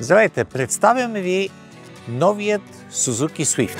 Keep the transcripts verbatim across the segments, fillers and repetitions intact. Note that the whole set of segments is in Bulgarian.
Здравейте! Представяме ви новият Suzuki Swift.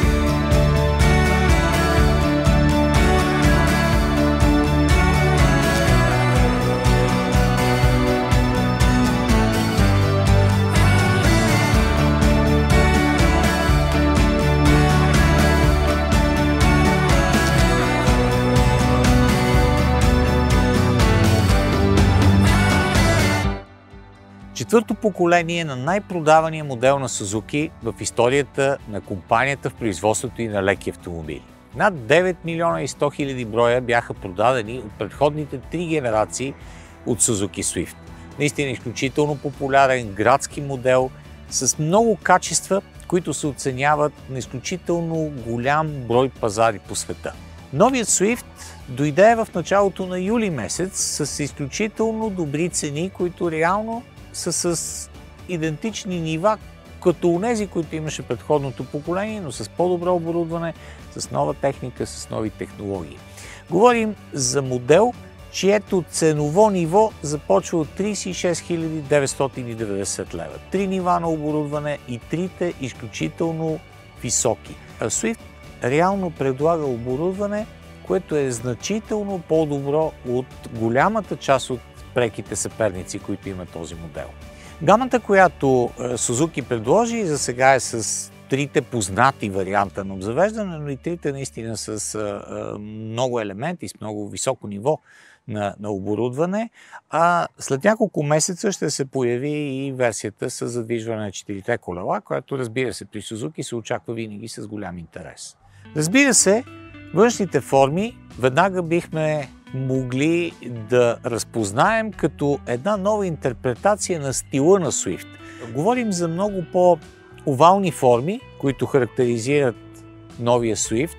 Четвърто поколение на най-продавания модел на Suzuki в историята на компанията в производството и на леки автомобили. Над девет милиона и сто хиляди броя бяха продадени от предходните три генерации от Suzuki Swift. Наистина изключително популярен градски модел с много качества, които се оценяват на изключително голям брой пазари по света. Новият Swift дойде в началото на юли месец с изключително добри цени, които реално са с идентични нива като онези, които имаше предходното поколение, но с по-добро оборудване, с нова техника, с нови технологии. Говорим за модел, чието ценово ниво започва от тридесет и шест хиляди деветстотин и деветдесет лева. Три нива на оборудване и трите изключително високи. А Swift реално предлага оборудване, което е значително по-добро от голямата част от преките съперници, които има този модел. Гамата, която Suzuki предложи, за сега е с трите познати варианта на обзавеждане, но и трите наистина с а, много елементи, с много високо ниво на, на оборудване. А след няколко месеца ще се появи и версията с задвижване на четирите колела, която, разбира се, при Suzuki се очаква винаги с голям интерес. Разбира се, външните форми веднага бихме могли да разпознаем като една нова интерпретация на стила на Swift. Говорим за много по-овални форми, които характеризират новия Swift,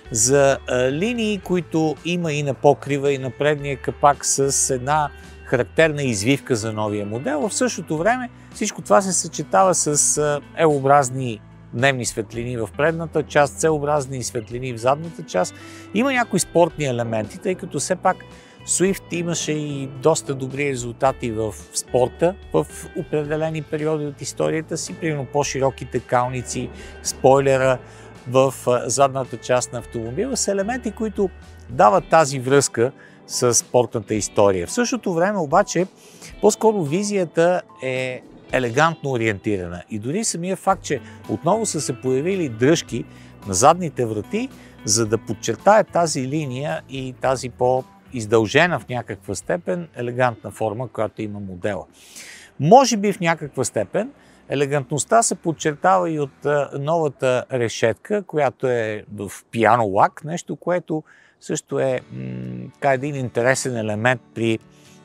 за линии, които има и на покрива, и на предния капак с една характерна извивка за новия модел. В същото време всичко това се съчетава с елобразни дневни светлини в предната част, целообразни светлини в задната част. Има някои спортни елементи, тъй като все пак Swift имаше и доста добри резултати в спорта в определени периоди от историята си, примерно по-широките калници, спойлера в задната част на автомобила, са елементи, които дават тази връзка с спортната история. В същото време обаче, по-скоро визията е елегантно ориентирана. И дори самия факт, че отново са се появили дръжки на задните врати, за да подчертае тази линия и тази по-издължена в някаква степен елегантна форма, която има модела. Може би в някаква степен елегантността се подчертава и от новата решетка, която е в пиано лак, нещо, което също е м- един интересен елемент при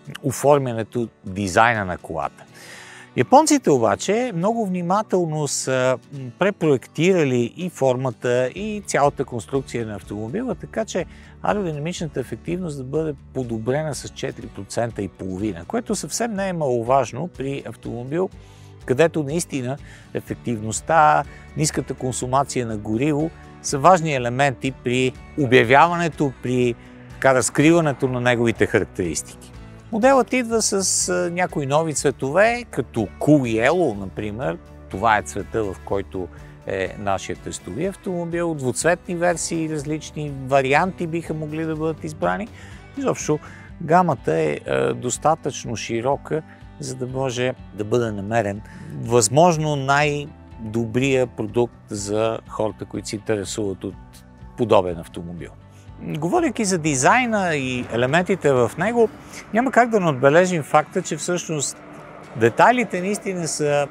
оформянето дизайна на колата. Японците обаче много внимателно са препроектирали и формата, и цялата конструкция на автомобила, така че аеродинамичната ефективност да бъде подобрена с четири процента и половина, което съвсем не е маловажно при автомобил, където наистина ефективността, ниската консумация на гориво са важни елементи при обявяването, при така, разкриването на неговите характеристики. Моделът идва с а, някои нови цветове, като Cool Yellow, например. Това е цвета, в който е нашия тестови автомобил. Двуцветни версии, различни варианти биха могли да бъдат избрани. Изобщо гамата е а, достатъчно широка, за да може да бъде намерен възможно най-добрия продукт за хората, които се интересуват от подобен автомобил. Говорейки за дизайна и елементите в него, няма как да не отбележим факта, че всъщност детайлите наистина са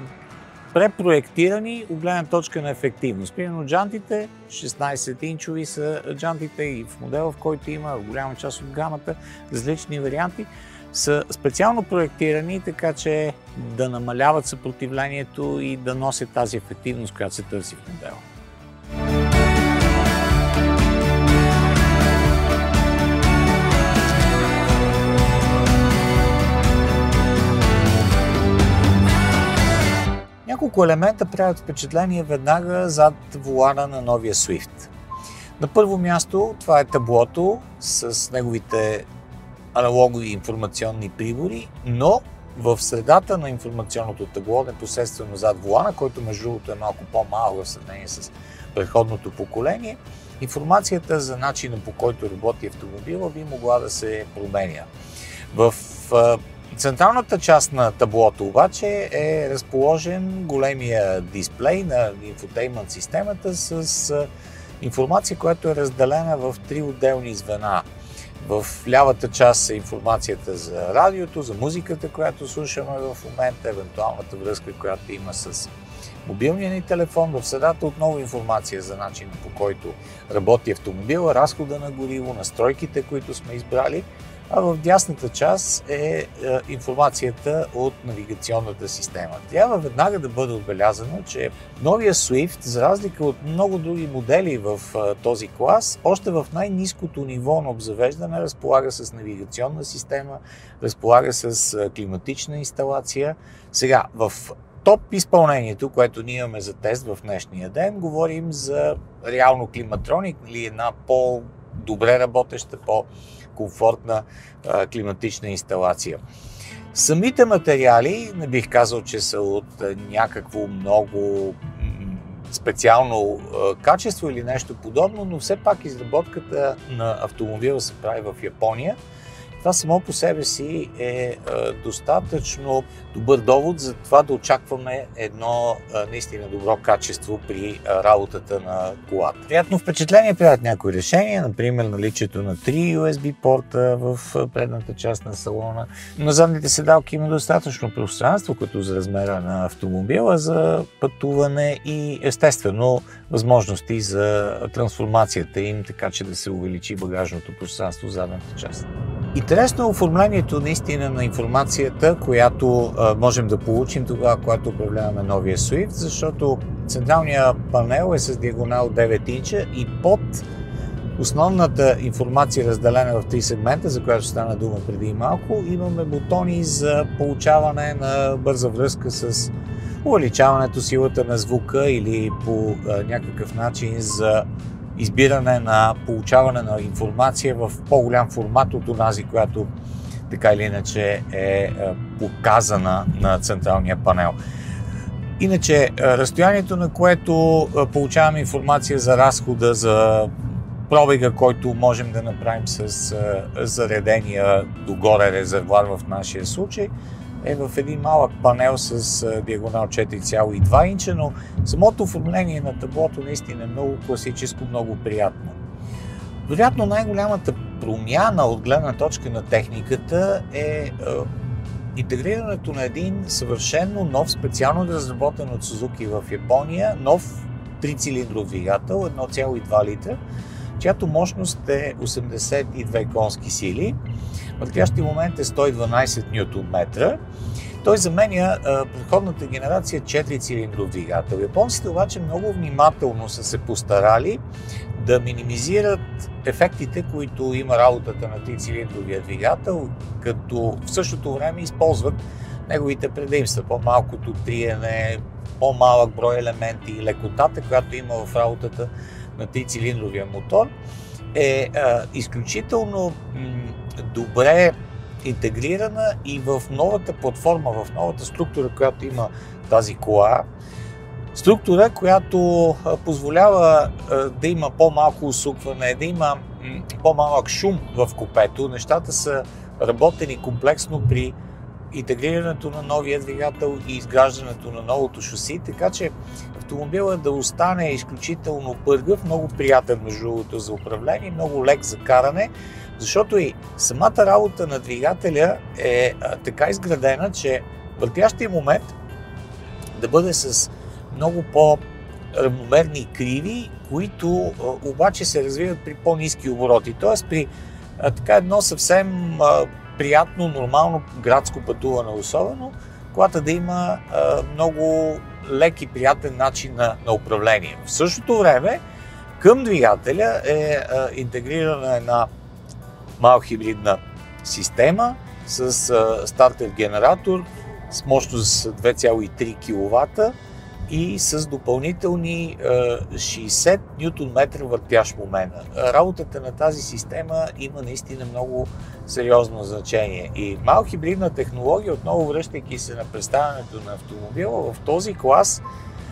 препроектирани от гледна точка на ефективност. Примерно джантите, шестнайсет инчови са джантите и в модела, в който има голяма част от гамата, различни варианти, са специално проектирани, така че да намаляват съпротивлението и да носят тази ефективност, която се търси в модела. Няколко елемента правят впечатление веднага зад волана на новия Swift. На първо място това е таблото с неговите аналогови информационни прибори, но в средата на информационното табло, непосредствено зад волана, който между другото е малко по-малък в сравнение с предходното поколение, информацията за начина, по който работи автомобила, би могла да се променя. В централната част на таблото обаче е разположен големия дисплей на инфотеймент системата с информация, която е разделена в три отделни звена. В лявата част е информацията за радиото, за музиката, която слушаме в момента, евентуалната връзка, която има с мобилния ни телефон. В средата отново информация за начина, по който работи автомобила, разхода на гориво, настройките, които сме избрали. А в дясната част е, е информацията от навигационната система. Трябва веднага да бъде отбелязано, че новия Swift, за разлика от много други модели в е, този клас, още в най-ниското ниво на обзавеждане разполага с навигационна система, разполага с е, климатична инсталация. Сега, в топ изпълнението, което ние имаме за тест в днешния ден, говорим за реално климатроник, или една по-добре работеща, по комфортна а, климатична инсталация. Самите материали, не бих казал, че са от а, някакво много м- специално а, качество или нещо подобно, но все пак изработката на автомобила се прави в Япония. Това само по себе си е а, достатъчно добър довод за това да очакваме едно а, наистина добро качество при а, работата на колата. Приятно впечатление правят някои решения, например наличието на три ю ес би порта в предната част на салона. На задните седалки има достатъчно пространство, като за размера на автомобила, за пътуване и естествено възможности за трансформацията им, така че да се увеличи багажното пространство в задната част. Интересно е оформлението наистина на информацията, която а, можем да получим тогава, когато управляваме новия Swift, защото централният панел е с диагонал девет инча и под основната информация, разделена в три сегмента, за която стана дума преди малко, имаме бутони за получаване на бърза връзка с увеличаването силата на звука или по а, някакъв начин за избиране на получаване на информация в по-голям формат от онази, която така или иначе е показана на централния панел. Иначе, разстоянието, на което получаваме информация за разхода, за пробега, който можем да направим с заредения догоре резервоар в нашия случай, е в един малък панел с диагонал четири цяло и две инча, но самото оформление на таблото наистина е много класическо, много приятно. Вероятно най-голямата промяна от гледна точка на техниката е, е интегрирането на един съвършенно нов, специално разработен от Suzuki в Япония, нов трицилиндров двигател, едно цяло и две литра, чиято мощност е осемдесет и две конски сили. В настоящия момент е сто и дванадесет нютон метра. Той заменя а, предходната генерация четирицилиндров двигател. Японците обаче много внимателно са се постарали да минимизират ефектите, които има работата на трицилиндровия двигател, като в същото време използват неговите предимства. По-малкото триене, по-малък брой елементи и лекотата, която има в работата на трицилиндровия мотор, е а, изключително м- добре интегрирана и в новата платформа, в новата структура, която има тази кола. Структура, която а, позволява а, да има по-малко усукване, да има м- по-малък шум в купето. Нещата са работени комплексно при интегрирането на новия двигател и изграждането на новото шоси, така че автомобилът да остане изключително пъргав, много приятен между другото за управление, много лек за каране, защото и самата работа на двигателя е а, така изградена, че въртящия момент да бъде с много по-равномерни криви, които а, обаче се развиват при по-ниски обороти, т.е. при а, така едно съвсем а, приятно, нормално градско пътуване, особено колата да има а, много лек и приятен начин на, на управление. В същото време към двигателя е а, интегрирана една малка хибридна система с а, стартер генератор с мощност две цяло и три киловата и с допълнителни шейсет нютон метра въртящ момент. Работата на тази система има наистина много сериозно значение. И малко хибридна технология, отново връщайки се на представянето на автомобила, в този клас,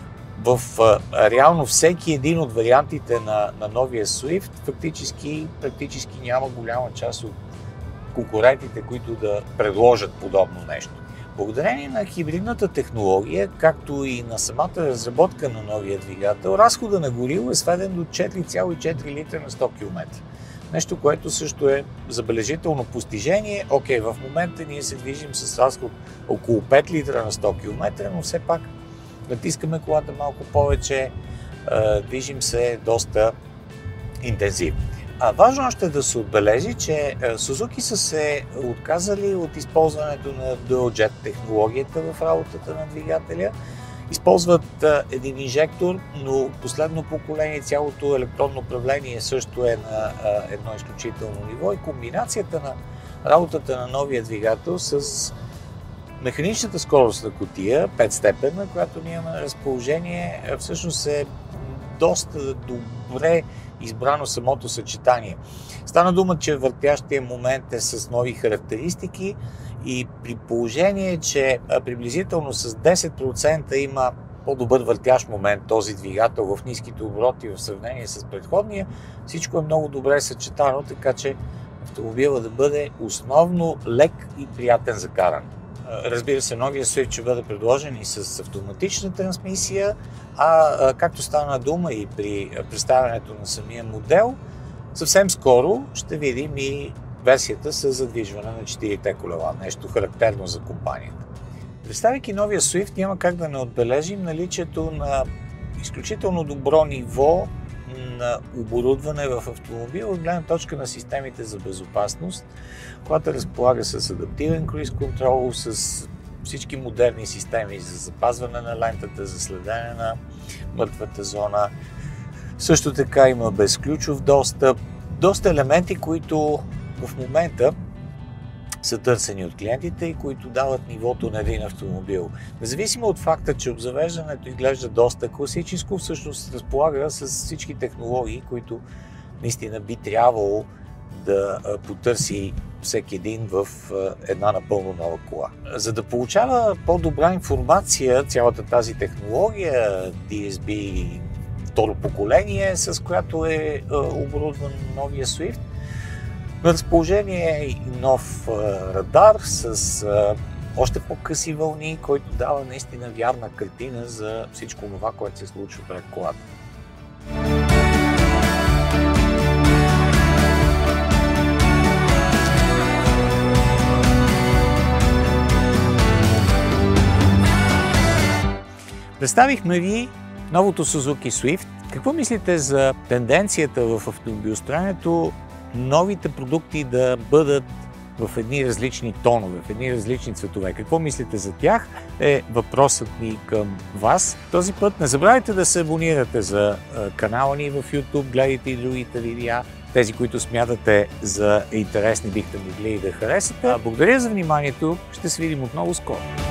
в реално всеки един от вариантите на, на новия Swift, фактически практически няма голяма част от конкурентите, които да предложат подобно нещо. Благодарение на хибридната технология, както и на самата разработка на новия двигател, разхода на гориво е сведен до четири цяло и четири литра на сто километра. Нещо, което също е забележително постижение. Окей, в момента ние се движим с разход около пет литра на сто километра, но все пак натискаме колата малко повече, движим се доста интензивно. А важно още да се отбележи, че Suzuki са се отказали от използването на Dual Jet технологията в работата на двигателя. Използват един инжектор, но последно поколение, цялото електронно управление също е на едно изключително ниво и комбинацията на работата на новия двигател с механичната скоростна кутия, петстепенна, която ние имаме на разположение, всъщност е доста добре избрано самото съчетание. Стана дума, че въртящия момент е с нови характеристики и при положение, че приблизително с десет процента има по-добър въртящ момент този двигател в ниските обороти в сравнение с предходния, всичко е много добре съчетано, така че автомобила да бъде основно лек и приятен за каране. Разбира се, новия Swift ще бъде предложен и с автоматична трансмисия, а както стана дума и при представянето на самия модел, съвсем скоро ще видим и версията с задвижване на четирите колела, нещо характерно за компанията. Представяйки новия Swift, няма как да не отбележим наличието на изключително добро ниво на оборудване в автомобил от гледна точка на системите за безопасност, която разполага с адаптивен круиз контрол, с всички модерни системи за запазване на лентата, за следене на мъртвата зона. Също така има безключов достъп, доста елементи, които в момента са търсени от клиентите и които дават нивото на един автомобил. Независимо от факта, че обзавеждането изглежда доста класическо, всъщност разполага с всички технологии, които наистина би трябвало да потърси всеки един в една напълно нова кола. За да получава по-добра информация цялата тази технология, Ди Ес Би второ поколение, с която е оборудван новия Swift, на разположение е и нов радар с още по-къси вълни, който дава наистина вярна картина за всичко това, което се случва пред колата. Представихме ви новото Suzuki Swift. Какво мислите за тенденцията в автомобилостроенето новите продукти да бъдат в едни различни тонове, в едни различни цветове? Какво мислите за тях е въпросът ни към вас. Този път не забравяйте да се абонирате за канала ни в YouTube, гледайте и другите видеа. Тези, които смятате за интересни, бихте могли и да харесате. Благодаря за вниманието, ще се видим отново скоро.